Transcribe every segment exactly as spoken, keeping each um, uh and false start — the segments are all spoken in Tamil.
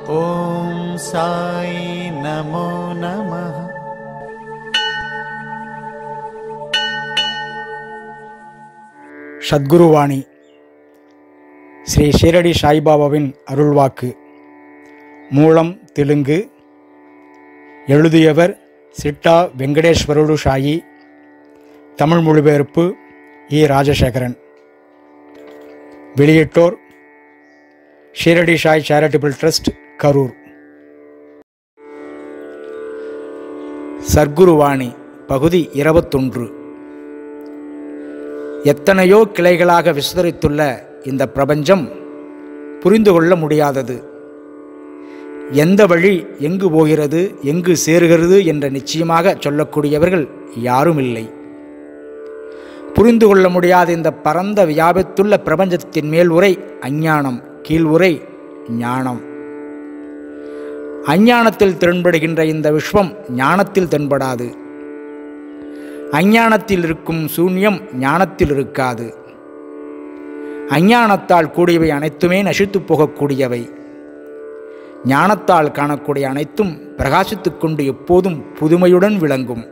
ஓம் சாய் நமோ நமः. சத்குருவாணி ஸ்ரீ ஷீரடி சாய்பாபாவின் அருள்வாக்கு. மூலம் தெலுங்கு. எழுதியவர் சிட்டா வெங்கடேஸ்வரடு சாயி. தமிழ் மொழிபெயர்ப்பு இ ராஜசேகரன். வெளியிட்டோர் ஷீரடி சாய் சேரிட்டபிள் ட்ரஸ்ட், கரூர். சத்குருவாணி பகுதி இருபத்தொன்று. எத்தனையோ கிளைகளாக விஸ்தரித்துள்ள இந்த பிரபஞ்சம் புரிந்து கொள்ள முடியாதது. எந்த வழி எங்கு போகிறது, எங்கு சேருகிறது என்ற நிச்சயமாக சொல்லக்கூடியவர்கள் யாரும் இல்லை. புரிந்து கொள்ள முடியாத இந்த பரந்த வியாபித்துள்ள பிரபஞ்சத்தின் மேல் உரை அஞ்ஞானம், கீழ் உரை ஞானம். அஞ்ஞானத்தில் தென்படுகின்ற இந்த விஸ்வம் ஞானத்தில் தென்படாது. அஞ்ஞானத்தில் இருக்கும் சூன்யம் ஞானத்தில் இருக்காது. அஞ்ஞானத்தால் கூடியவை அனைத்துமே நசித்து போகக்கூடியவை. ஞானத்தால் காணக்கூடிய அனைத்தும் பிரகாசித்துக் கொண்டு எப்போதும் புதுமையுடன் விளங்கும்.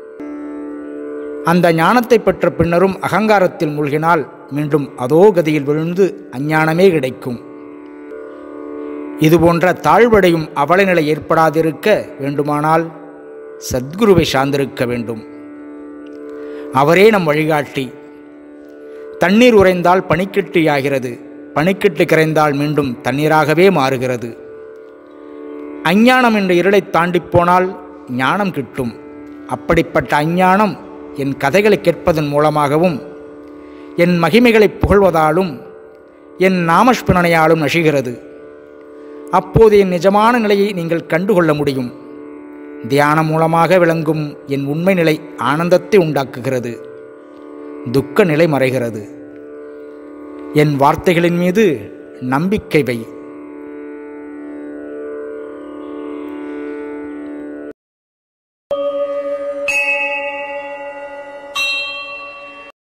அந்த ஞானத்தை பெற்ற பின்னரும் அகங்காரத்தில் மூழ்கினால் மீண்டும் அதோ கதியில் விழுந்து அஞ்ஞானமே கிடைக்கும். இதுபோன்ற தாழ்வடையும் அவல நிலை ஏற்படாதிருக்க வேண்டுமானால் சத்குருவை சார்ந்திருக்க வேண்டும். அவரே நம் வழிகாட்டி. தண்ணீர் உறைந்தால் பனிக்கட்டியாகிறது, பனிக்கட்டு கரைந்தால் மீண்டும் தண்ணீராகவே மாறுகிறது. அஞ்ஞானம் என்ற இருளை தாண்டி போனால் ஞானம் கிட்டும். அப்படிப்பட்ட அஞ்ஞானம் என் கதைகளை கேட்பதன் மூலமாகவும் என் மகிமைகளை புகழ்வதாலும் என் நாமஸ்மரணையாலும் நசிகிறது. அப்போது என் நிஜமான நிலையை நீங்கள் கண்டுகொள்ள முடியும். தியானம் மூலமாக விளங்கும் என் உண்மை நிலை ஆனந்தத்தை உண்டாக்குகிறது. துக்க நிலை மறைகிறது. என் வார்த்தைகளின் மீது நம்பிக்கை வை.